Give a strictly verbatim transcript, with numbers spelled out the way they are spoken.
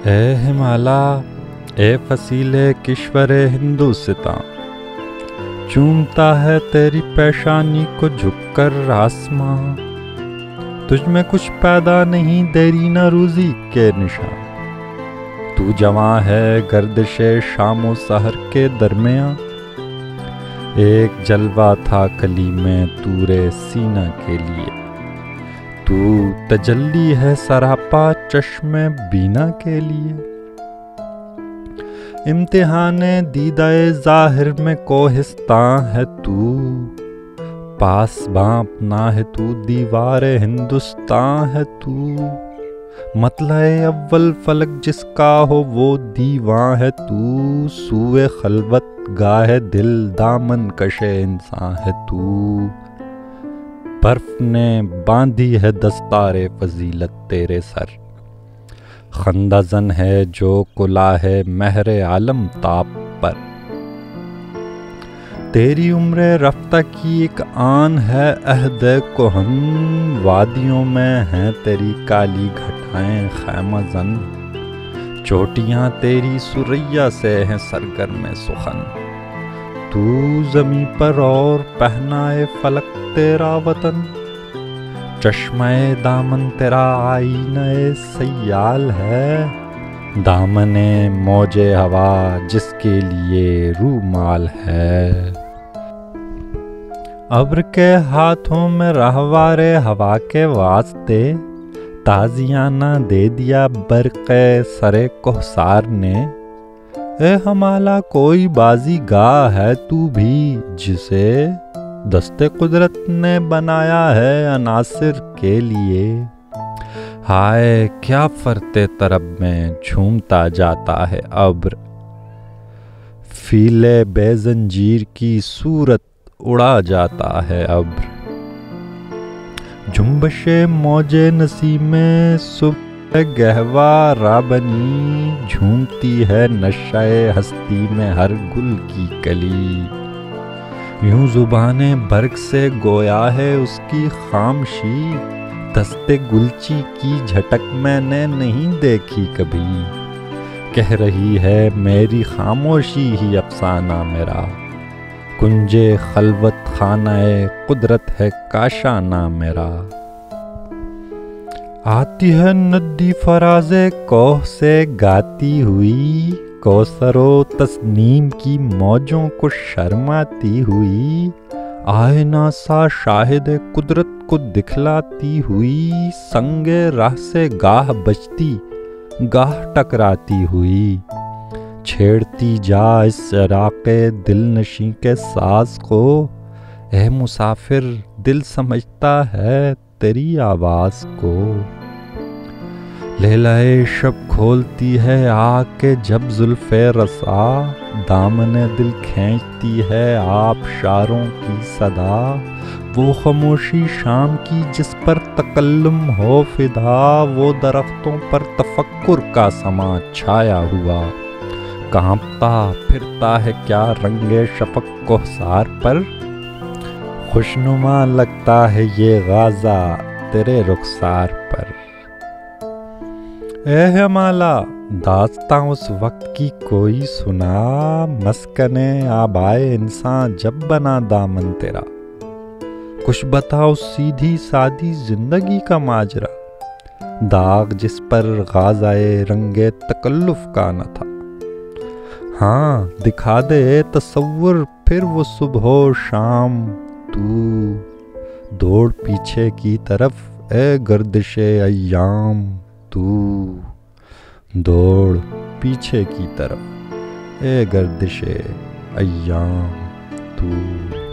اے ہمالا، اے فصیل کشور ہندوستاں، چومتا ہے تیری پیشانی کو جھک کر آسماں، تجھ میں کچھ پیدا نہیں دیرینہ روزی کے نشان، تو جواں ہے گردش شام و سحر کے درمیاں، ایک جلوہ تھا کلی میں طور سینہ کے لیے، تو تجلی ہے سراپا چشم بینا کے لیے، امتحان دیدہ ظاہر میں کوہستاں ہے تو، پاس باں اپنا ہے تو دیوار ہندوستاں ہے تو، مطلع اول فلک جس کا ہو وہ دیواں ہے تو، سوئے خلوت گاہ دل دامن کش انسان ہے تو، برف نے باندھی ہے دستار فضیلت تیرے سر، خندہ زن ہے جو کلاه مہر عالم تاب پر، تیری عمر رفتہ کی ایک آن ہے عہد کہن، وادیوں میں ہیں تیری کالی گھٹائیں خیمہ زن، چوٹیاں تیری سریا سے ہیں سرگرم سخن، تو زمیں پر اور پہنائے فلک تیرا وطن، چشمہ دامن تیرا آئینہ سیال ہے، دامن موج ہوا جس کے لیے رومال ہے، ابر کے ہاتھوں میں رہوار ہوا کے واسطے، تازیانہ دے دیا برق سر کوثر نے، اے ہمالا کوئی بازی گاہ ہے تو بھی جسے دست قدرت نے بنایا ہے عناصر کے لیے، ہائے کیا فرتے طرب میں جھومتا جاتا ہے ابر، فیل بے زنجیر کی صورت اڑا جاتا ہے ابر، جنبش موج نسیم صبح گہوارہ بنی، جھومتی ہے نشہ ہستی میں ہر گل کی کلی، یوں زبان برگ سے گویا ہے اس کی خاموشی، دست گلچی کی جھٹک میں نے نہیں دیکھی کبھی، کہہ رہی ہے میری خاموشی ہی افسانہ میرا، کنج خلوت خانہ قدرت ہے کاشانہ میرا، آتی ہے ندی فراز کوہ سے گاتی ہوئی، کوثر و تسنیم کی موجوں کو شرماتی ہوئی، آئینہ سا شاہد قدرت کو دکھلاتی ہوئی، سنگ راہ سے گاہ بجتی گاہ ٹکراتی ہوئی، چھیڑتی جا اس عراق دل نشیں کے ساز کو، اے مسافر دل سمجھتا ہے تیری آواز کو، لیلائے شب کھولتی ہے آ کے جب زلف رسا، دامن دل کھینچتی ہے آبشاروں کی صدا، وہ خاموشی شام کی جس پر تکلم ہو فدا، وہ درختوں پر تفکر کا سما چھایا ہوا، کانپتا پھرتا ہے کیا رنگ شفق کوثر پر، خوشنما لگتا ہے یہ غازہ تیرے رخسار پر، اے ہمالا داستاں اس وقت کی کوئی سنا، مسکن آبائے انسان جب بنا دامن تیرا، کچھ بتاؤ سیدھی سادی زندگی کا ماجرا، داغ جس پر غازۂ رنگ تکلف کا نہ تھا، ہاں دکھا دے تصور پھر وہ صبح و شام، تو دوڑ پیچھے کی طرف اے گردش ایام، تو دوڑ پیچھے کی طرف اے گردش ایام تو۔